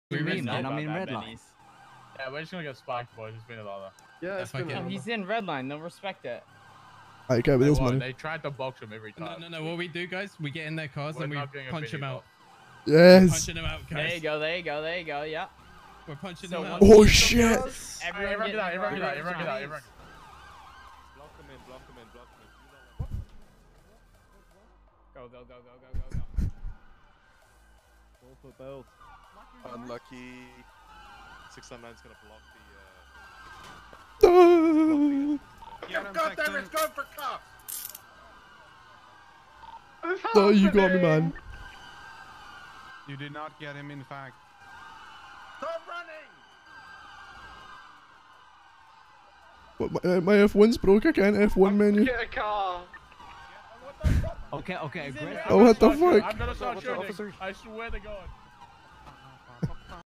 We mean, man? I'm in red line. Yeah, we're just gonna get spiked, boys. It's been a lot. Yeah, it's been He's in red line. They'll respect it. Alright, go with this money. They tried to box him every time. No. What we do, guys, we get in their cars and we punch him out. Yes. Punching him out, guys. There you go. Yeah. We're punching them out. Oh shit! Everyone get out. Block him in. Go. Both for both. Unlucky. 699's gonna block God damn it, go for cops! Oh, you got me, man. You did not get him, in fact. Stop running! What, my F1's broke. I can't F1 menu. Get a car! Okay, great. Oh, what the fuck? I'm gonna start shooting. I swear to God.